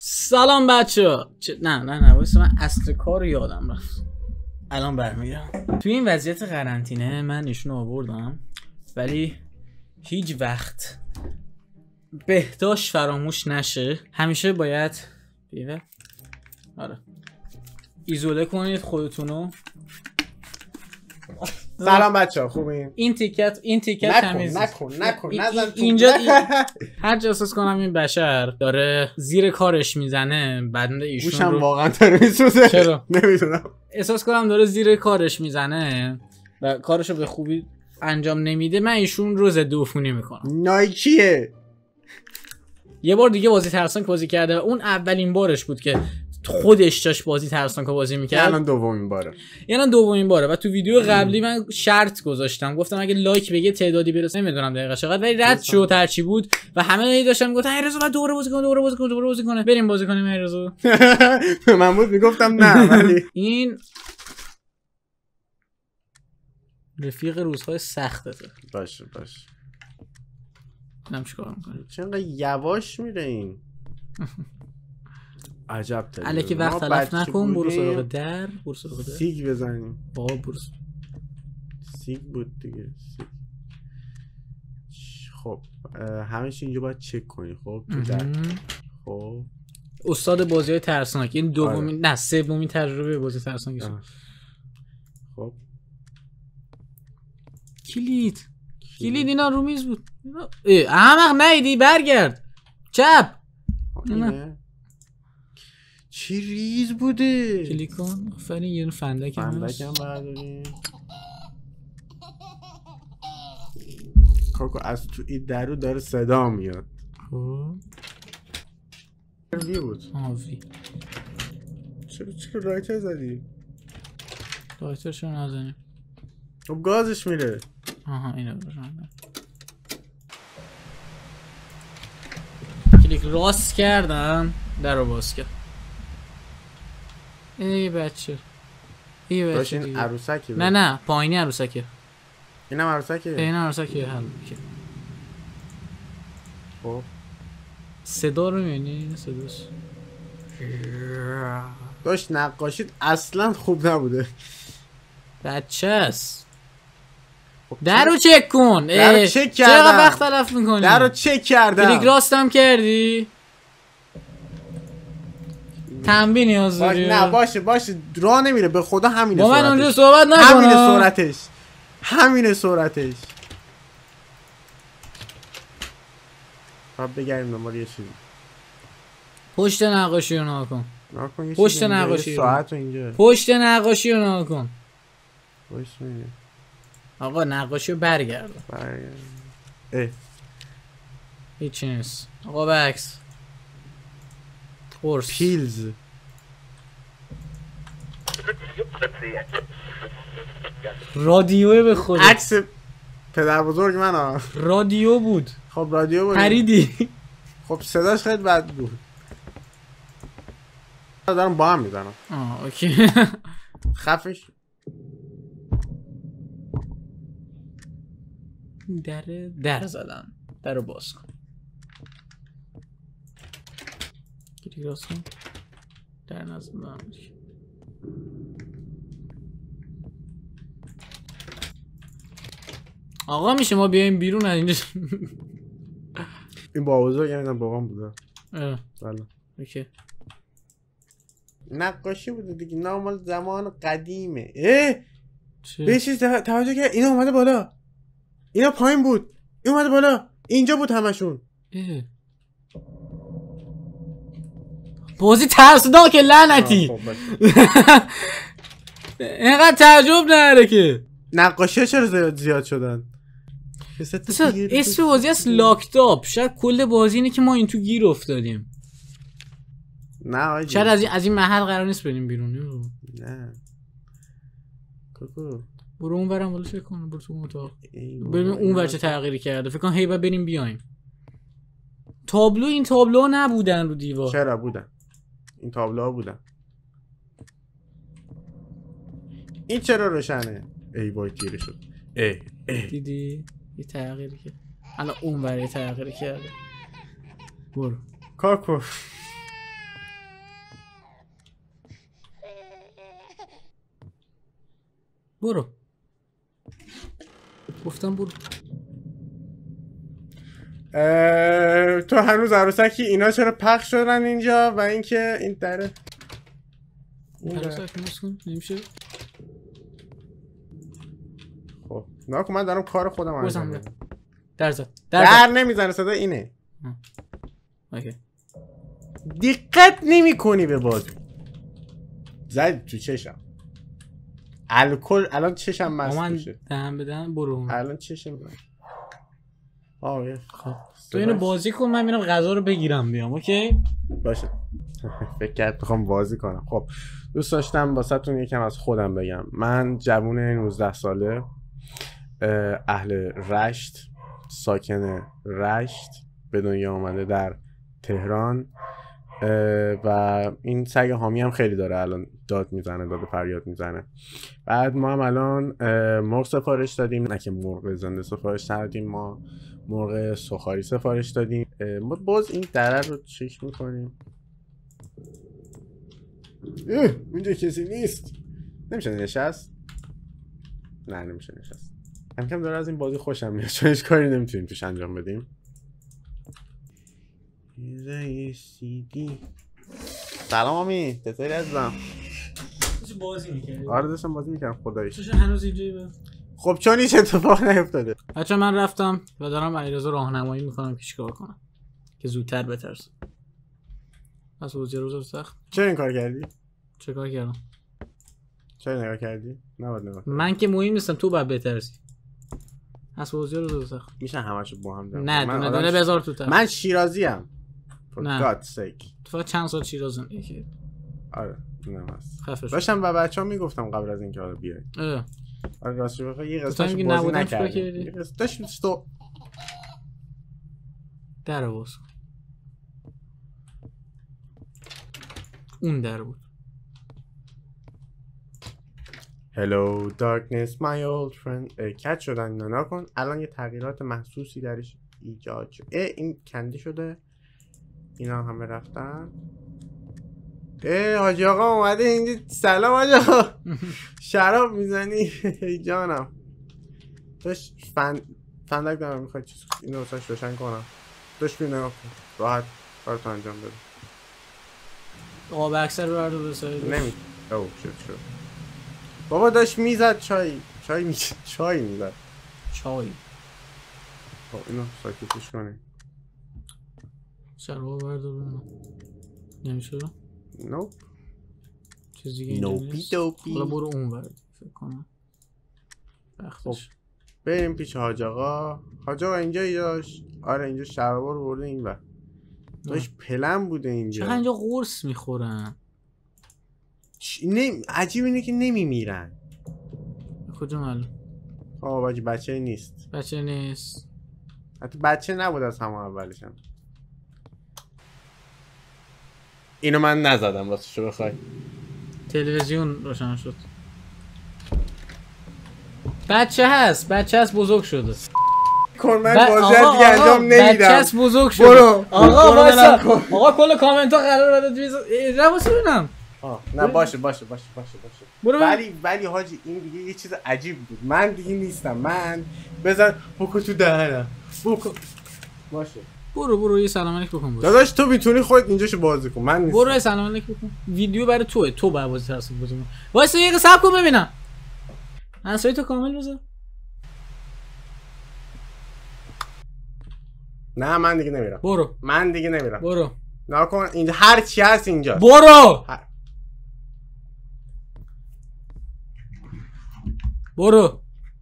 سلام بچه. نه واسه من اصل کار رو یادم رفت. الان برمیگردم. توی این وضعیت قرنطینه من ایشونو آوردم ولی هیچ وقت بهداشت فراموش نشه. همیشه باید ایزوله کنید خودتونو. سلام بچه‌ها، خوبین؟ این تیکت تمیز نکن نزن اینجا هر جا احساس کنم این بشر داره زیر کارش میزنه بدن ایشون گوشم رو واقعا داره میسوزه. چرا؟ نمیدونم. احساس کنم داره زیر کارش میزنه و کارشو به خوبی انجام نمیده. من ایشون رو ضد عفونی میکنم. نایکیه. یه بار دیگه بازی ترسناک بازی کرده و اون اولین بارش بود که خودش داشت بازی ترسناک بازی میکرد. الان دومین باره. یعنی دومین باره. و تو ویدیو قبلی من شرط گذاشتم، گفتم اگه لایک بگه تعدادی برسه، نمیدونم دقیقاً چقدر، ولی رد شد هرچی بود و همه داشتن میگفتن ایرزو بعد دوباره بازی کنه بریم بازی کنیم ایرزو. من بود میگفتم نه ولی این رفیق روزهای سخته. باشه نم چیکار میکنه؟ چقدر یواش میره این. عجب تره. الکی وقت تلف نکن. برو سراغ در. سیگ بزنیم. بابا برو. سیگ بود دیگه. خب همش اینجا باید چک کنی. خب تو در. خب استاد بازی‌های ترسناک. این دومین نه سومین تجربه بازی ترسناک. خب کلید اینا رو میز بود. احمق نیدی برگرد چپ. اینه چی ریز بوده. کلیک کن. آفرین. یه فندک هم برداریم. کاکو از تو این درو داره صدا میاد. خب وی بود. وی. چرا رایتر زدی؟ رایتر چرا نزنیم؟ خب گازش میره. آها اینو بزنم. کلیک راست کردم در رو باز کرد. ای بچه این عروسکی. نه پایینی عروسکه. اینم عروسکه. این عروسکه. خب صدا رو میبینی؟ صداش داشت نقاشید اصلا خوب نبوده. بچه است. در رو چک کن. در رو چک کردم. چقدر وقت تلف میکنی؟ در رو چک کردم. کلیک راستم کردی؟ تنبیه نیاز داری؟ نه باشه راه نمیره به خدا. همینه با سرعتش. من اونجا صحبت نکنم. همینه سرعتش. باید بگریم دنبال یه چیزی. پشت نقاشی رو ناکن. پشت نقاشی ساعت رو اینجا. پشت نقاشی رو ناکن. پشت میگه آقا نقاشی رو برگرد. هیچی نیست آقا. بکس قرص پیلز. رادیو به خود. عکس پدر بزرگ من رادیو بود. خب رادیو بود. پریدی. خب صداش خیلی بد بود. دارم با هم میزنم. اوکی. خفش. در زدن. در رو باز کن. کلیک راست کن. در نزدن. آقا میشه ما بیایم بیرون از اینجا؟ این با بزرگ یعنی بابام بوده. بله. اوکی. نقاشی بوده دیگه. نامال زمان قدیمه. به چیز توجه کرد. اینا اومده بالا. اینا پایین بود. این اومده بالا. اینجا بود همشون. بازی ترسناکه لعنتی. اینقدر تعجب نره که. نقاشی چرا زیاد شدن؟ اسم بازی هست لاکتاپ. شاید کل بازی اینه که ما این تو گیر افتادیم. نه آجی. شاید از این محل قرار نیست بریم بیرون. نه کوکو برو اون برم بالا چک کن. برو تو اتاق ببین اون ور چه تغییری کرده. فکر کنم هی بعد بریم بیایم. این تابلو نبودن رو دیوار. چرا بودن؟ این تابلوها بودن. این چرا روشنه؟ ای وای تیره شد. دیدی یه تغییری که الان اون ور یه تغییری کرده. برو کاکو برو گفتم برو. تو هنوز عروسکی اینا چرا پخش شدن اینجا و اینکه این دره عروسک مسکن نمیشه. خب ناکن من دارم کار خودم انجام میدم. در زد در نمیزنه صدا اینه. اوکی دقت نمی کنی به بازی. زد تو چشم الکل الان چشم مست میشه. دهن به دهن برو الان چشم خب تو اینو بازی کن من میرم غذا رو بگیرم بیام. اوکی باشه. فکر کرد بخوام بازی کنم. خب دوست داشتم واسهتون یکم از خودم بگم. من جوون 19 ساله اهل رشت، ساکن رشت، به دنیا اومده در تهران و این سگ حامی هم خیلی داره الان داد میزنه، داد و فریاد میزنه. بعد ما هم الان مرغ سفارش دادیم، نه که مرغ زنده سفارش دادیم، ما مرغ سوخاری سفارش دادیم. ما باز این دره رو چک میکنیم. اونجا کسی نیست. نمیشه نشست؟ نه نمیشه نشست. کم کم داره از این بازی خوشم میاد چون هیچ کاری نمیتونیم توش انجام بدیم. سلام آمی، چطوری عزیزم؟ چه بازی می‌کردی؟ آره داشتم بازی می‌کردم خداییش. چه هنوز اینجایی؟ خب چون هیچ اتفاق نیفتاده. بچه‌ها من رفتم و دارم علیرضا راهنمایی می‌کنم که چیکار کنم که زودتر بترسه. از روز سخت. چرا این کار کردی؟ چه کار کردم؟ چرا نگاه کردی؟ نباید نگاه کردی. من که مهم نیستم، تو باید بترسی. از روز سخت. میشه همشو با هم دارم. نه دونه دونه بذار تو تر. من شیرازی ام. نه. For God's sake. تو فقط چند سال شیراز زندگی کردی؟ آره اونم هست. خفش. داشتم با بچه‌ها میگفتم قبل از اینکه حالا بیای. آره راستش بخوای یه قسمتش بازی نکردی. داشت تو در باز. اون در بود. Hello darkness my old friend. کت شدن اینا نکن. الان یه تغییرات محسوسی درش ایجاد شد. این کندی شده. اینا همه رفتن. حاجی آقا اومده اینجا. سلام حاجی آقا. شراب میزنی؟ جانم داشت فندک دارم میخوای چیز اینو واسش روشن کنم. داشت بیم نگاه کن راحت کارتو انجام بده. آقا به اکثر رو بردو بسایی نمی او شد بابا داشت میزد چای میزد چای. خب اینو ساکتش کنیم. شراب بردو بنا نمیشه رو؟ نوپ چیزی که نوپی دوپی. حالا برو اون برد فکر کنم. خب بریم پیش حاج آقا. حاج آقا اینجایی داشت. آره اینجا شرابا رو برده این بر داشت پلن بوده اینجا. چقدر اینجا قرص میخورن. عجیب اینه که نمیمیرن. کجا معلوم؟ بچه نیست. بچه نیست. حتی بچه نبود از همه اولشم. اینو من نزدم راستشو بخوای. تلویزیون روشن شد. بچه هست بزرگ شده. کن من بازی دیگه انجام نمیدم. بچه هست بزرگ شده. برو. آقا وایسا. آقا کل کامنت ها قرار بده واسه ببینم. نه باشه برو. ولی حاجی این دیگه یه چیز عجیب بود. من دیگه نیستم. من بزن بکن تو دهنم. باشه. برو یه سلام علیک بکن. داداش تو میتونی خودت اینجاشو بازی کن. من نیستم. برو یه سلام علیک بکن. ویدیو برای توئه. تو باید بازی ترسو بازی کن. وایسا یه صبر کن ببینم. انسای تو کامل بزن. نه من دیگه نمیرم. برو. من دیگه نمیرم. برو. نکن اینجا هر چی هست اینجا. برو. برو.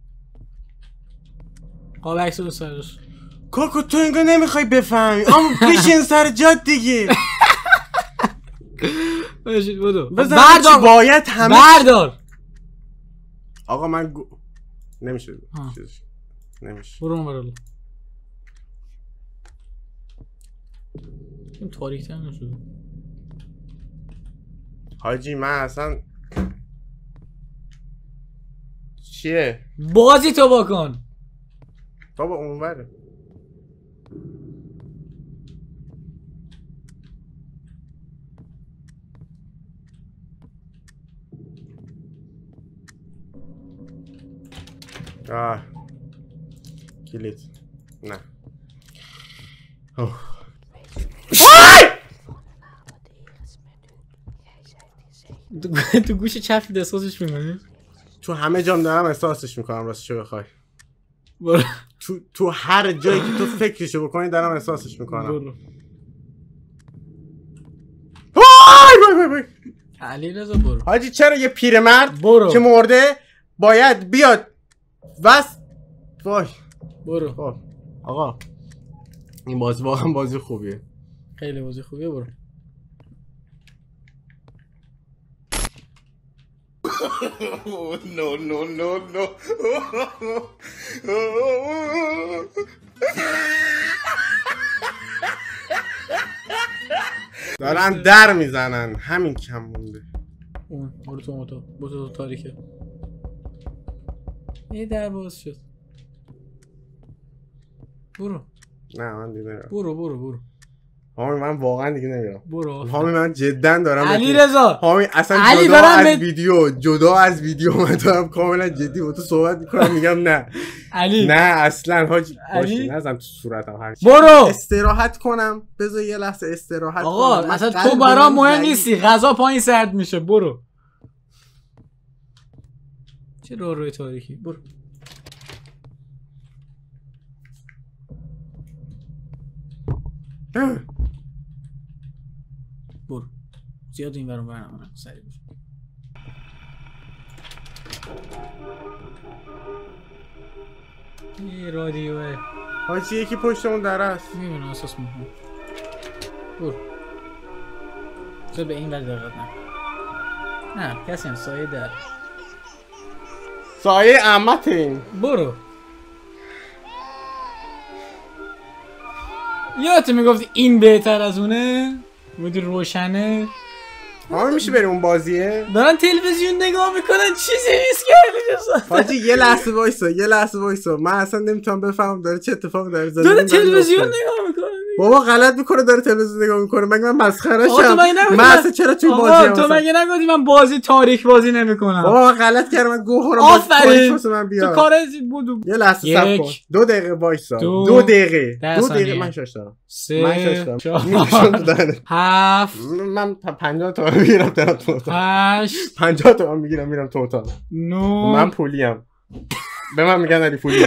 قاب عکس رو سرش. کاکو تو اینگاه نمیخوای بفهمی. اما بشین سر جاد دیگه. برو. بردار. باید همه بردار. آقا من نمیشه. نمیشه. برو برو. این تاریک تر نشده. حاجی من اصلا چیه؟ بازی تو بکن. بابا اونوره. کلید نه. تو گوش چپت احساسش میکنی؟ تو همه جام دارم احساسش میکنم راستشو بخوای. برو. تو هر جایی که تو فکرشو بکنی دارم احساسش میکنم. برو. وای علیرضا برو. حاجی چرا یه پیرمرد برو. که مرده باید بیاد بس وای برو. خب آقا این بازی واقعا بازی خوبیه. خیلی بازی خوبیه. برو. no. دارن در میزنن همین کم مونده. برو تو موتو. برو تو تاریکه. یه در باز شد. برو. نه من دیگه نمیرم. برو. حامی من واقعا دیگه نمیرم. برو. حامی من جدا دارم. علیرضا. حامی اصلا علی جدا از ویدیو من دارم کاملا جدی با تو صحبت میکنم میگم نه. علی. نه اصلا حاجی علی. نزن تو صورتم هر چی. برو. استراحت کنم. بذار یه لحظه استراحت کنم. آقا مثلا تو برام مهم نیستی. غذا پایین سرد میشه. برو. چه روی تاریکی. برو. برو. زیاد این برام برنامه سریع بشه. یه رادیوه. حاجی یکی پشتمون در است. میبینم اساس مهم. برو. چرا به این ور دقت نه کسی هم سایه در. سایه عمتیم. برو. یادت میگفتی این بهتر از اونه؟ بودی روشنه؟ حامی میشه بریم اون بازیه؟ دارن تلویزیون نگاه میکنن چیزی نیست که حاجی یه لحظه وایسا من اصلا نمیتونم بفهمم داره چه اتفاقی داره تلویزیون نگاه میکنه. بابا غلط میکنه داره تلویزیون نگاه میکنه. مگه من مسخره‌شم؟ من اصلا چرا توی بازی هم تو مگه نگفتی من بازی تاریک بازی نمیکنم؟ بابا من غلط کردم. من گوه خورم. آفرین واسه من بیا. تو کارت بود. یه لحظه صبر کن. 2 دقیقه وایسا. 2 دقیقه من شاشتم. 3 7 من 50 تومن میگیرم تو 8 50 تومن میگیرم تو اتاق. 9 من پولیم. به من میگن علی پولی.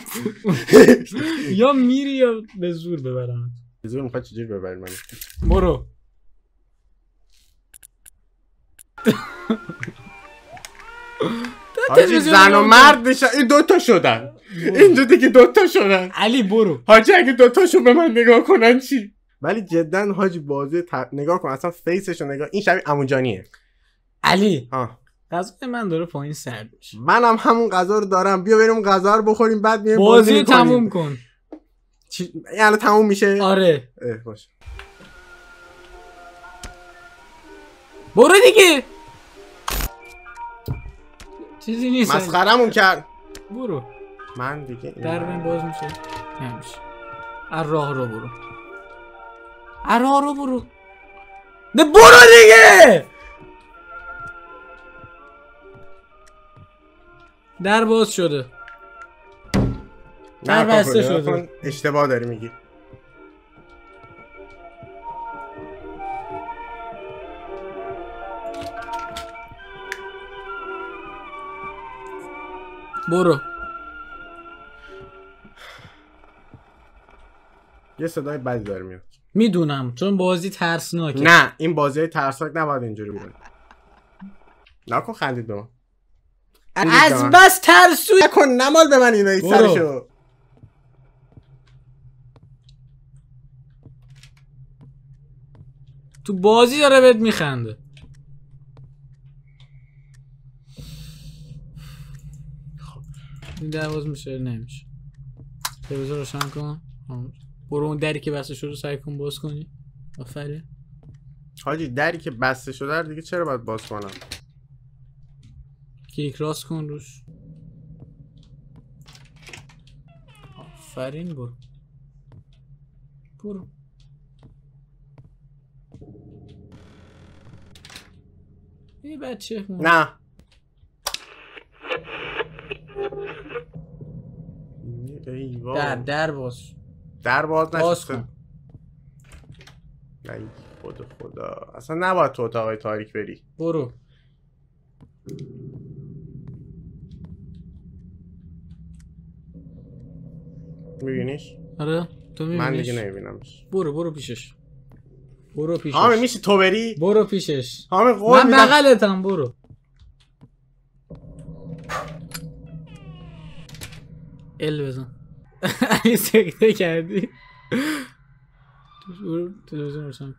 یا میری یا به زور ببرم. به زور میخواد چجوری ببری من؟ برو. حاجی زن و مرد میشن. این 2 تا شدن. این دیگه 2 تا شدن. علی برو. حاجی اگه 2 تاشون به من نگاه کنن چی؟ ولی جدا حاجی بازی نگاه کن اصلا فیسشو نگاه. این شبیه عموجانیه. علی غذای من داره پایین سرد میشه. منم همون غذا رو دارم. بیا بریم غذا رو بخوریم بعد میایم بازی تموم کن. یعنی تموم میشه؟ آره. باشه. برو دیگه. چیزی نیست. مسخرمون کرد. برو. من دیگه در من باز میشه. نمیشه. راه رو برو. راه رو برو. نه برو دیگه. در باز شده. در بسته شده. اشتباه داری میگی. برو. یه صدای بدی داره میاد. میدونم چون بازی ترسناکه. نه این بازی ترسناک نباید اینجوری بیاد. نکن خندید به من. از بس ترسو نکن نمال به من اینایی سرشو. تو بازی داره بهت میخنده. خب این دروازه میشه نمیشه. تلویزیون روشن کن. برو اون دری که بسته شده سعی کن باز کنی. آفرین. حاجی دری که بسته شده دیگه چرا باید باز کنم؟ کلیک راست کن روش. آفرین. برو. یه بچه نه در باز. در باز باز نشد. کن. ای خدا اصلا نباید تو اتاقای تاریک بری. برو. میبینیش؟ آره تو میبینیش؟ من دیگه نمیبینمش. برو پیشش. برو پیشش. حامی میشه تو بری؟ برو پیشش. حامی قول من میدم. بغلتم برو. ال بزن. این سکته کردی. برو تلویزیون روشن.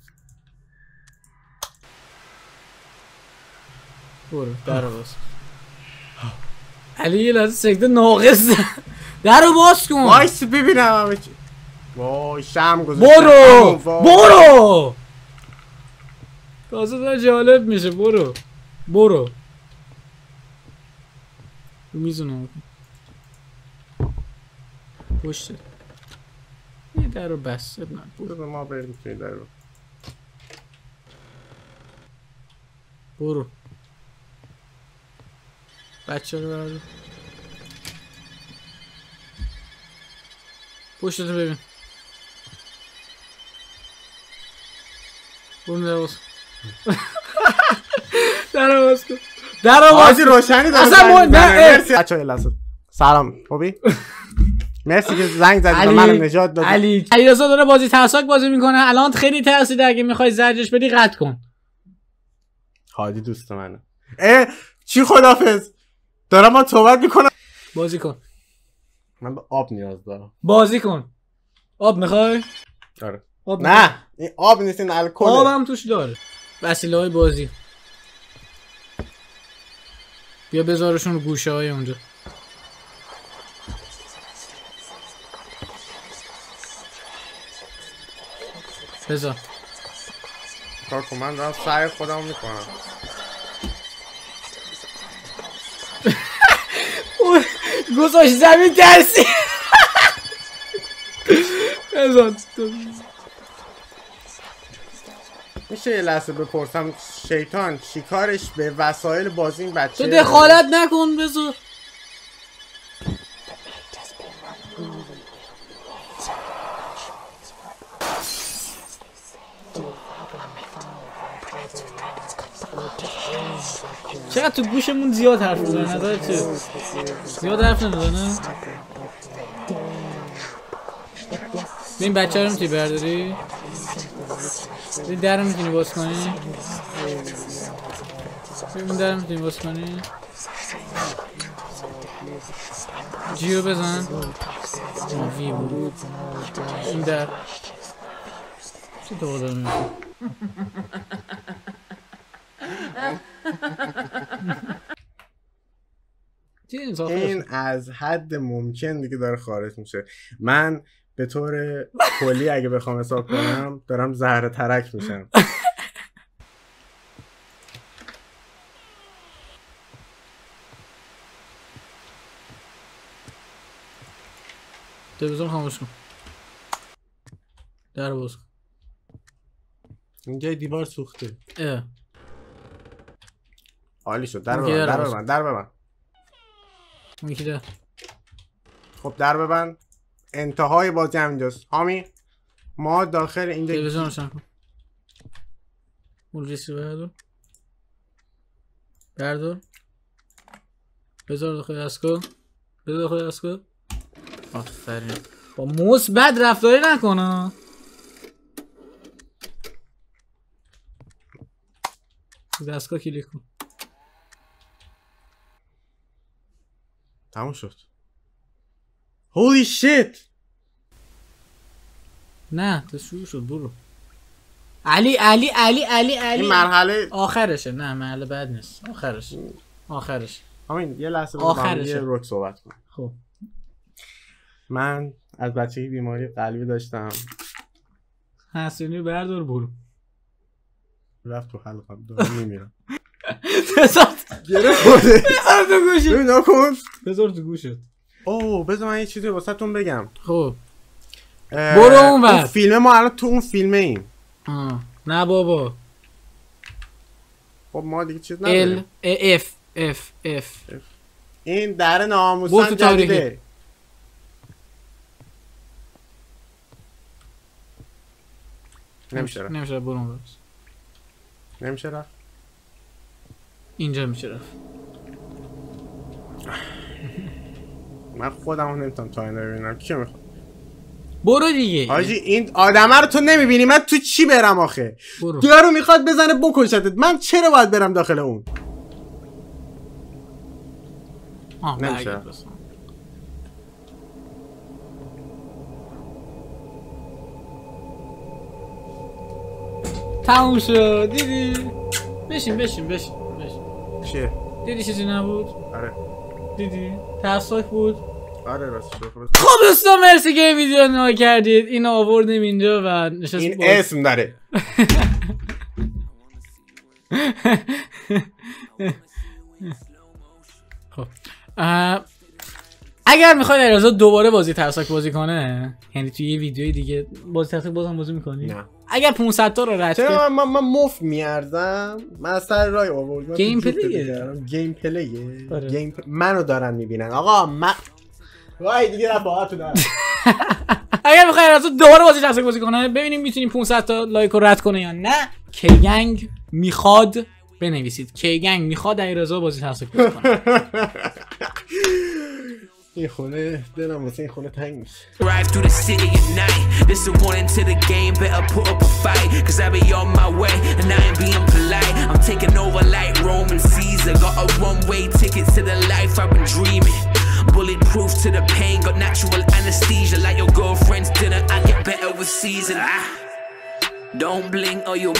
برو در باز. علی یه لحظه سکته ناقص. در رو باز کن. وایس ببینم همه چی. وای شم گذاشتم. برو تازه داره جالب میشه. برو میزونم پشت یه در رو بسته. نه برو ما بریم توی در رو. برو بچه رو برو پشتتو ببین. برو در باز در باز کن. در باز روشنی داره. اصلا مرسی بچه‌ها. لحظه سلام خوبی؟ مرسی که زنگ زدی و منو نجات دادی. علیرضا داره بازی ترسناک بازی میکنه الان. خیلی ترسیده. اگه میخوای زجرش بدی قطع کن. هادی دوست منه. چی خدافظ؟ دارم ما صحبت میکنم. بازی کن. من به آب نیاز دارم. بازی کن. آب میخوای؟ آره. آب نه این آب نیست، این الکل. آب هم توش داره. وسیله های بازی. بیا بذارشون رو گوشه های اونجا. بذار کار کن. من دارم سعی خودم میکنم. گذاشت زمین ترسی. بذار میشه یه لحظه بپرسم شیطان چیکارش به وسایل بازی این بچه؟ تو دخالت نکن. بذار چقدر تو گوشمون زیاد حرف میزنه. نظرت چیه؟ زیاد حرف نمیزنه. این بچه رو میتونی برداری؟ این در رو میتونی باز کنی؟ این در رو میتونی باز کنی؟ جی رو بزن. وی بود این در چی تو بازار میکنی؟ این از حد ممکن دیگه داره خارج میشه. من به طور کلی اگه بخوام حساب کنم دارم زهر ترک میشم. تلویزیون خاموش کن. در باز کن. اینجا دیوار سوخته. عالی شد. در ببند. در ببند. میکی ده. خب در ببند. انتهای بازی همینجاست. حامی ما داخل اینجا تلویزیون روشن کن. اون ریسی بردار. بذار داخل دستگاه. آفرین. با موس بد رفتاری نکنه. دستگاه کلیک کن. تموم شد. Holy shit. نه تو شروع شد. برو. علی این مرحله آخرشه. نه مرحله بعد نیست. آخرش. همین یه لحظه با یه روک صحبت کنم. خب من از بچگی بیماری قلبی داشتم. حسینی بردار برو. رفت تو حلقم دارم میمیرم. بذار تو گوشت. اوه بذار من یه چیزی واسه تون بگم. خب برو اون ور. فیلم ما الان تو اون فیلمه ایم. نه بابا. خب ما دیگه چیز نداریم. F این در ناموسن جدیده. نمیشه نمیشه برون بس. نمیشه رفت. اینجا میشه رفت. من خودمو نمیتونم تا اینجا ببینم. کی میخواد؟ برو دیگه. حاجی این آدمه رو تو نمیبینی؟ من تو چی برم آخه؟ برو. یارو میخواد بزنه بکشتت. من چرا باید برم داخل اون؟ نمیشه. تموم شد. دیدی؟ بشین. چیه؟ دیدی چیزی نبود؟ آره. دیدی؟ ترسناک بود؟ آره راستش. خب دوستان مرسی که این ویدیو رو نگاه کردید. اینو آوردیم اینجا و نشست این اسم داره. خب اگر میخواید علیرضا دوباره بازی ترسناک بازی کنه، یعنی توی یه ویدیوی دیگه بازی ترسناک بازم بازی میکنی؟ نه. اگر 500 تا رو رد کنی چرا من مفت میارزم؟ من از سر رای آوردم. گیم پلیه. گیم پلیه. آره. گیم منو دارن میبینن. آقا من وای دیگه رفاقتو دارم. اگر میخواید علیرضا دوباره بازی ترسناک بازی کنه، ببینیم میتونیم 500 تا لایک رو رد کنه یا نه. کیگنگ میخواد بنویسید. کیگنگ میخواد علیرضا بازی ترسناک بازی کنه. این خونه دلم واسه این خونه تنگ میشه. Ride through the city at night. This a warning to the game. Better put up a fight. Cause I be on my way. And I ain't being polite. I'm taking over like Roman Caesar. Got a one-way ticket to the life I've been dreaming. Bulletproof to the pain. Got natural anesthesia. Like your girlfriend's dinner. I get better with season. Don't blink or you'll